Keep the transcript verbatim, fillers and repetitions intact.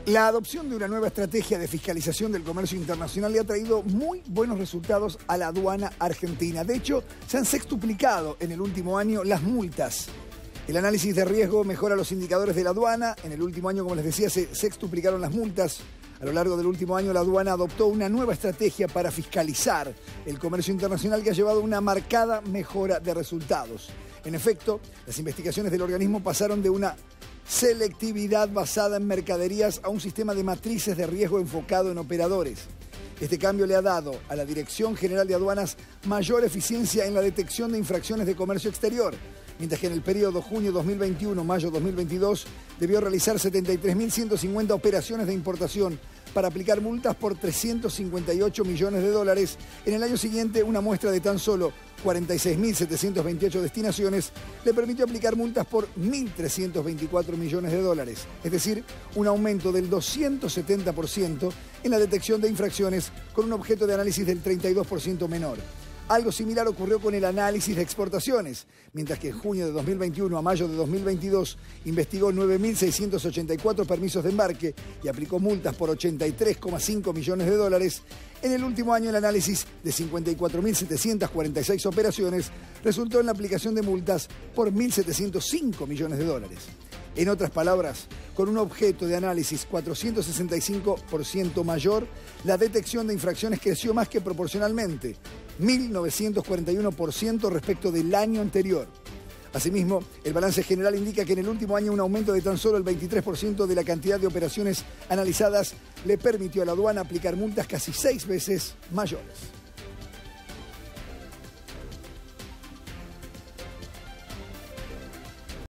La adopción de una nueva estrategia de fiscalización del comercio internacional le ha traído muy buenos resultados a la aduana argentina. De hecho, se han sextuplicado en el último año las multas. El análisis de riesgo mejora los indicadores de la aduana. En el último año, como les decía, se sextuplicaron las multas. A lo largo del último año, la aduana adoptó una nueva estrategia para fiscalizar el comercio internacional que ha llevado a una marcada mejora de resultados. En efecto, las investigaciones del organismo pasaron de una selectividad basada en mercaderías a un sistema de matrices de riesgo enfocado en operadores. Este cambio le ha dado a la Dirección General de Aduanas mayor eficiencia en la detección de infracciones de comercio exterior, mientras que en el periodo junio dos mil veintiuno-mayo dos mil veintidós debió realizar setenta y tres mil ciento cincuenta operaciones de importación para aplicar multas por trescientos cincuenta y ocho millones de dólares. En el año siguiente, una muestra de tan solo cuarenta y seis mil setecientas veintiocho destinaciones le permitió aplicar multas por mil trescientos veinticuatro millones de dólares, es decir, un aumento del doscientos setenta por ciento en la detección de infracciones con un objeto de análisis del treinta y dos por ciento menor. Algo similar ocurrió con el análisis de exportaciones, mientras que en junio de dos mil veintiuno a mayo de dos mil veintidós investigó nueve mil seiscientos ochenta y cuatro permisos de embarque y aplicó multas por ochenta y tres coma cinco millones de dólares. En el último año el análisis de cincuenta y cuatro mil setecientas cuarenta y seis operaciones resultó en la aplicación de multas por mil setecientos cinco millones de dólares. En otras palabras, con un objeto de análisis cuatrocientos sesenta y cinco por ciento mayor, la detección de infracciones creció más que proporcionalmente, mil novecientos cuarenta y uno por ciento respecto del año anterior. Asimismo, el balance general indica que en el último año un aumento de tan solo el veintitrés por ciento de la cantidad de operaciones analizadas le permitió a la aduana aplicar multas casi seis veces mayores.